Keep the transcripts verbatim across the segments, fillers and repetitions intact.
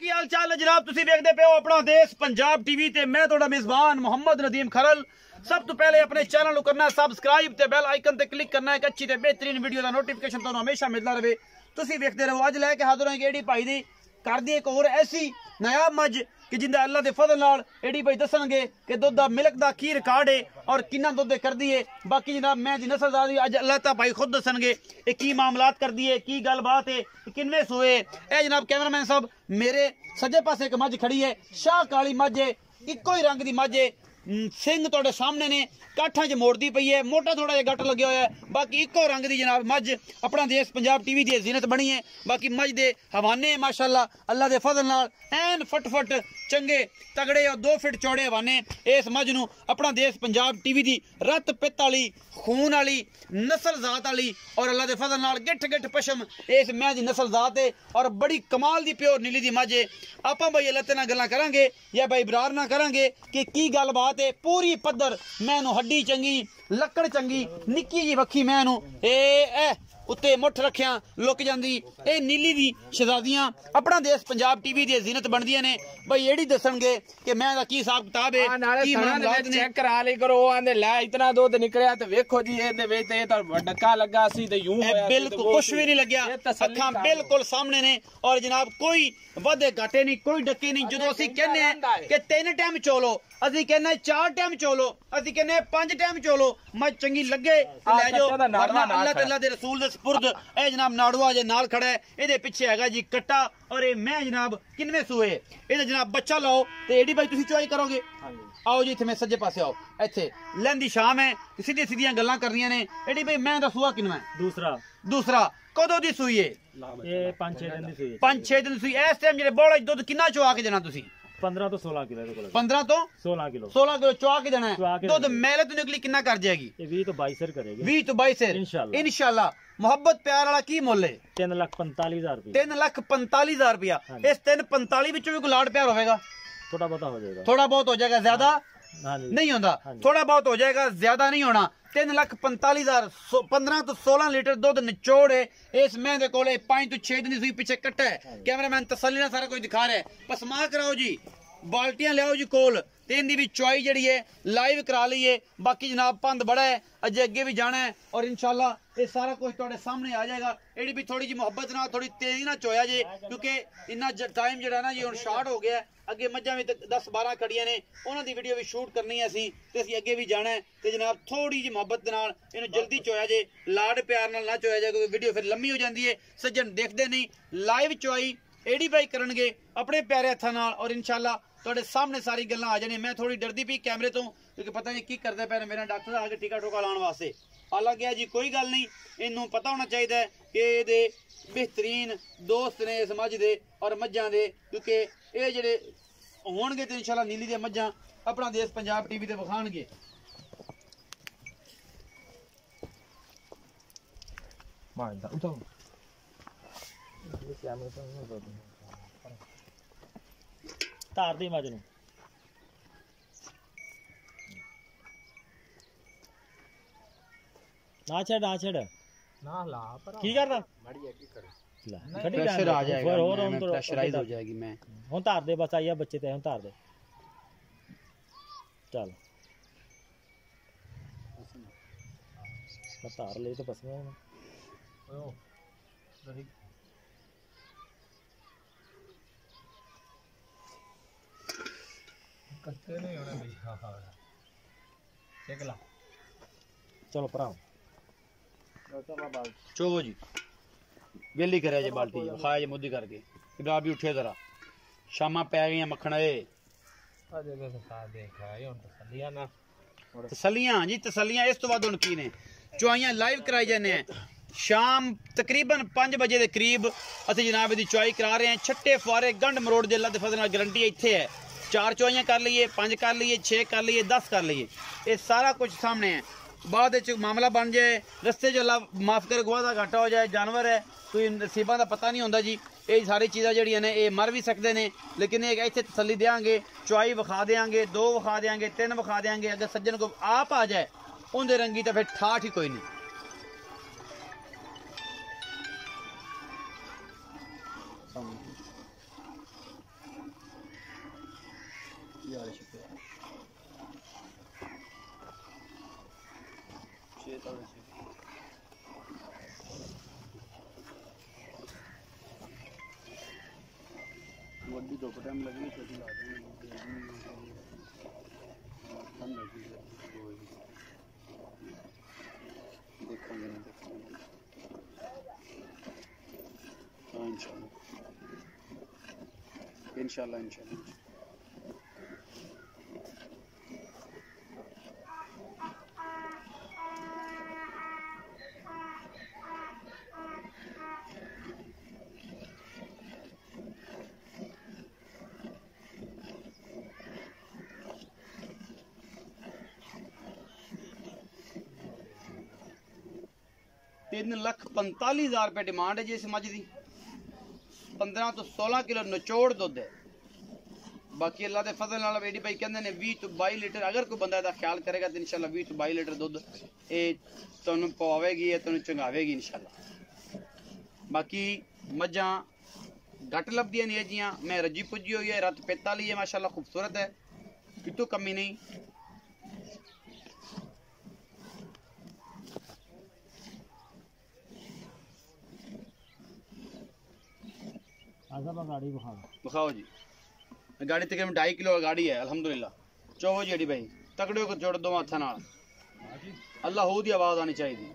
की हाल चाल है जनाब? तुसी देखदे पे हो अपना देश पंजाब टीवी ते मैं तुहाडा मेजबान मोहम्मद नदीम खरल। सब तो पहले अपने चैनल को करना सबसक्राइब ते बेल आइकन ते क्लिक करना है। अच्छी ते बेहतरीन वीडियो का नोटिफिकेशन तुहानू हमेशा मिलता रहे। तुसी देखते रहो। अज लैके हाजिर होंगे एडी भाई दी कर दी एक होर ऐसी नायाब मझ कि जिंदा अल्लाह के फजल नाल एडी भाई दसणगे कि दुध दा मिल्क दा की रिकॉर्ड है और किन्ना दुध कर दी है। बाकी जनाब मैं दी नस्लदार अज अल्लाह ता भाई खुद दसणगे ये की मामलात कर दी है, की गलबात है, किनवे सोए। ए जनाब कैमरामैन साहब मेरे सज्जे पासे एक मझ खड़ी है, शाह काली मझ है, इको ही रंग की मझ है। सिंह तुहाडे सामने ने, काठा च मोड़ती पई है, मोटा थोड़ा जिहा गट लग्या होया है। बाकी इको रंग की जनाब मझ अपना देश पंजाब टीवी की जीनत बनी है। बाकी मझ दे हवाने माशाअल्लाह अल्लाह के फजल नाल एन फट फट चंगे तगड़े और दो फिट चौड़े हवाने। इस मझ नू अपना देश पंजाब टीवी की रत पित्त वाली खून वाली नस्ल जात वाली और अल्लाह के फजल नाल गिठ गिठ पशम इस मैं की नस्ल जात है और बड़ी कमाल की प्योर नीली की मझ है। आपां भाई अल्लाह ते नाल गल्लां करांगे या भाई इबरार ना करांगे कि की गलबात है। पूरी पद्धर मैं नू हड्डी चंगी, लकड़ चंगी, निक्की जी वक्खी मैं नू ए ए उत्ते मुठ रखिया लुक जांदी। ए नीली दी शहजादियां अपना देश पंजाब टीवी दी जीनत बनदियां ने। भाई एड़ी दसणगे कि मैं दा की हिसाब किताब है, की मामलात ने। चेक करा ली करो आंदे लै इतना दूध निकलिया ते वेखो जी ए दे विच ते तां डक्का लगा सी ते यूं होया। बिल्कुल कुछ भी नहीं लग्या, अखां बिल्कुल सामने ने और जनाब कोई वादे घाटे नहीं, कोई डक्के नहीं। जो असं कहने कि तीन टाइम चोलो, असं कहने चार टाइम चोलो, असं कहने पांच टाइम चोलो, मझ चंगी लगे लै जाओ। अल्लाह तआला दे रसूल दे सुपुर्द ए जनाब नाड़ुआ जे नाल खड़ा है, एदे पिछे हैगा जी कट्टा और ये मैं जनाब किनवे सूए ए जनाब बच्चा लाओ ते एडी भाई तुसी चॉइस करोगे। आओ जी इत्थे मैं सज्जे पासे आओ, इत्थे लैंदी शाम है, सीधी सीधियां गल्लां करनियां ने। एडी भाई मैं दा सूआ किनवा है? दूसरा दूसरा कदों दी सूई है? ये पांच छह दिन दी सूई है। पांच छह दिन सूई। इस टाइम जेडे बोला दुध किन्ना चुआ के देना तुसी? पंद्रह तो सोलह किलो। पंद्रह तो सोलह किलो सोलह किलो चुआ के देना है। दुध मेले तो निकली किन्ना कर जाएगी? ये बीस तो बाईस करेगी। बीस तो बाईस इंशाल्लाह इंशाल्लाह। मोहब्बत प्यार वाला की मुल है? तीन लाख पैंतालीस हजार रुपया। तीन लाख पैंतालीस हजार रुपया। इस तीन पैंतालीस विचों भी कोई लाड़ प्यार होगा? थोड़ा बहुत हो जाएगा। थोड़ा बहुत हो जाएगा, ज्यादा नहीं होता। थोड़ा बहुत हो जाएगा, ज्यादा नहीं होना। तीन लाख पैंतालीस हजार पंद्रह तो सोलह लीटर दुध निचोड़ है इस मैं दे कोले। पांच तो छह दिन पीछे कट्टा है। कैमरामैन तसल्ली ना सारा कुछ दिखा रहा है। पसमा कराओ जी, बाल्टियां लियाओ जी कोल ते इनदी भी चुआई जड़ी है लाइव करा ली है। बाकी जनाब पंद बड़ा है, अजे अगे भी जाना है और इंशाल्लाह ये सारा कुछ तुहाडे सामने आ जाएगा। एडी भी थोड़ी जी मुहब्बत ना थोड़ी तेजी ना चोया जे क्योंकि इन्ना टाइम जड़ा ना जी हुण शार्ट हो गया। अगे मझां भी दस बारह खड़ियां ने, उन्हां दी वीडियो भी शूट करनी है असीं ते असीं अगे भी जाना है ते जनाब थोड़ी जी मुहब्बत दे नाल इहनूं जल्दी चोया जे, लाड प्यार नाल ना चोया जे क्योंकि वीडियो फिर लंबी हो जाती है। सज्जन देखदे नहीं, लाइव चुआई एडी भाई करनगे अपने प्यारे हत्थां नाल और इंशाल्लाह तुहाडे सामने सारी गल्लां आ जाने। मैं थोड़ी डरदी पई कैमरे तो क्योंकि पता नहीं की करदे पे मेरा डॉक्टर आके टीका टोका लाने वास्ते। हालांकि जी कोई गल नहीं, इनू पता होना चाहिए कि ये बेहतरीन दोस्त ने समझ दे और मझां दे क्योंकि ये जेडे होणगे तो इंशाल्लाह नीली दे मझां अपना देश पंजाब टीवी ते विखाणगे। तार दी मझ नूं ना छड़ ना छड़ ना ला पर की करदा बढ़िया की करे प्रेशर आ जाएगा, मैं प्रेशराइज हो जाएगी। मैं हुण तार दे बस आइया बच्चे ते हुण तार दे चल तार ले तो बस में ओ कत्ते नहीं होना भैया। हां चेक ला चलो भराओ चोवो जी वेली करे जे बाल्टी जी खाए जे मुद्दी करके इधर भी उठे जरा शामा पै गई मक्खन ए आ देखो खा देख आए हुन तसल्लियां ना तसल्लियां जी तसल्लियां। इस तो बाद हुन की ने चुआइयां लाइव कराई जाने हैं शाम तकरीबन पांच बजे के करीब असं जनाब दी चुआई करा रहे हैं। छट्टे फुआरे गंढ मरोड़ दे अल्लाह दे फजल नाल गारंटी इत्थे है। चार चुआइयां कर लीए, पांच कर लीए, छे कर लीए, दस कर लीए, ये सारा कुछ सामने है। बाद मामला बन जाए रस्ते जो अल्लाह माफ कर गुआ का घाटा हो जाए, जानवर है कोई नसीबा का पता नहीं होता जी। ये सारी चीज़ा जड़ियाँ ने ये मर भी सकते हैं लेकिन ये इतने तसली देंगे, चुआई विखा देंगे, दो विखा देंगे, तीन विखा देंगे। अगर सज्जन को आप आ जाए उनके रंगी तो फिर ठाठ ही कोई नहीं। यार शुक्रिया छः साढ़े छः वड्डी तो टाइम लगनी छोटी ला देखेंगे ना देखेंगे हाँ इंशाल्लाह इंशाल्लाह इंशाल्लाह तीन लख पंताली हजार रुपये डिमांड है जी इस मझ की पंद्रह तो सोलह किलो निचोड़ दुध है बाकी अल्लाह के फजल नाल एडी भाई कहते हैं भी तो बाई लीटर अगर कोई बंदा इसका ख्याल करेगा तो इंशाल्लाह भी तो बाई लीटर दुध ये तुहानू पवावेगी तुहानू चंगावेगी इंशाल्लाह बाकी मझां घट लभदियां नहीं जियां मैं रजी पुजी हुई है रत पेता ली है माशाल्लाह खूबसूरत है कितों कमी नहीं गाड़ी बखाओ बखाओ जी गाड़ी तकरीबन ढाई किलो गाड़ी है अल्हम्दुलिल्लाह चौवो जी भाई तकड़े को जोड़ दो हाथा नाल अल्लाह हो दी आवाज आनी चाहिए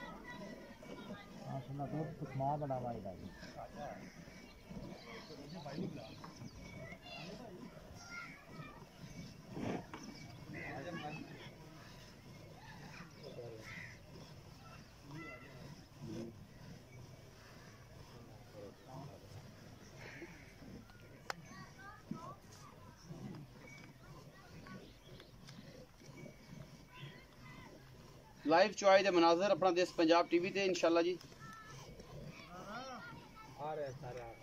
लाइव चुआई दे मनाजर अपना देश पंजाब टीवी ते इंशाल्लाह जी आ रहे सारे आ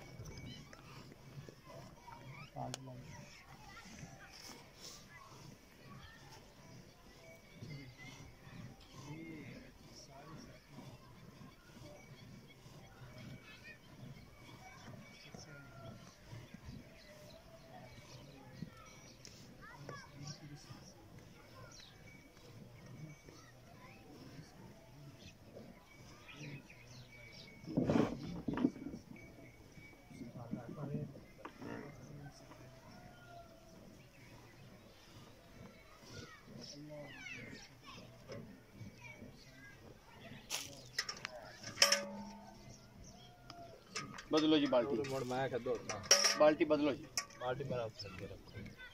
बदलो जी बाल्टी मोड़ मैं कर दो बाल्टी बदलो जी बाल्टी पर आप रख रखो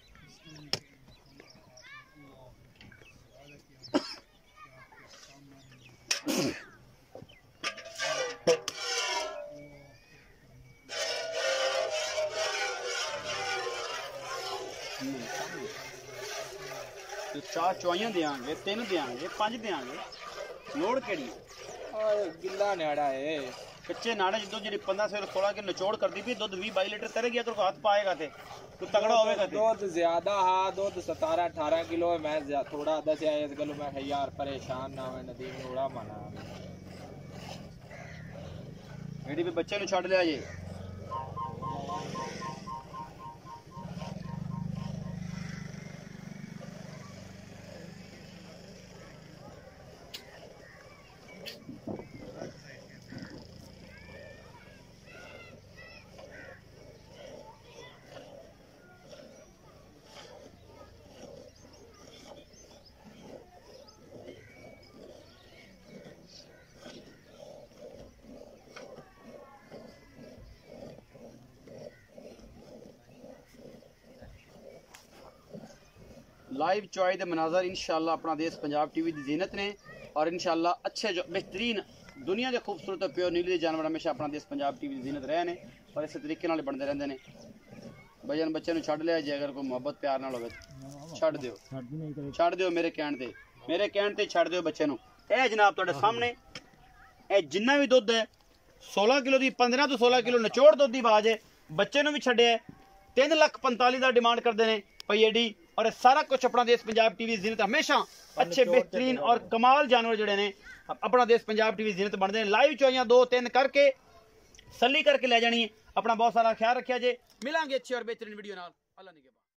चार चुआइयां देंगे तीन देंगे पांच देंगे लोड़ केड़ी गिला न्याड़ा है कच्चे नाड़े दुध जी पंद्रह से सोलह के निचोड़ कर दी भी दुध भी बाई लीटर तेरे गया तो हाथ पाएगा थे तो तगड़ा होगा दुध ज्यादा हा दुध सतारह अठारह किलो है मैं थोड़ा दसिया इस गल मैं यार परेशान ना मैं नदीम नोड़ा माना एडी भी बच्चे नु छड़ लिया जी लाइव चुआई दे मनाजर इंशाल्लाह अपना देश पंजाब टीवी की जीनत ने और इंशाल्लाह अच्छे जो बेहतरीन दुनिया के खूबसूरत और प्योर नीली जानवर हमेशा अपना देश पंजाब टीवी की जीनत रहे ने और इस तरीके नाल बनते रहंदे ने भजन बच्चे नु छड़ लिया जे अगर कोई मोहब्बत प्यार नाल होवे छड़ दियो छड़ दियो मेरे कहण ते मेरे कहण ते छड़ दियो बच्चे नु ए जनाब तुहाडे सामने ए जिन्ना भी दुध है सोलह किलो दी पंद्रह तो सोलह किलो निचोड़ दुध दी आवाज है बच्चे नु भी छड्डिया तीन लख पंताली का डिमांड करते हैं पई एडी और सारा कुछ अपना देश पंजाब टीवी जीनत हमेशा अच्छे बेहतरीन और कमाल जानवर जड़े ने अपना देश पंजाब टीवी जीनत बनते हैं लाइव चोइयां दो तीन करके सली करके ले जानी है अपना बहुत सारा ख्याल रखिया जे मिलांगे अच्छी और बेहतरीन वीडियो नाल अल्लाह ने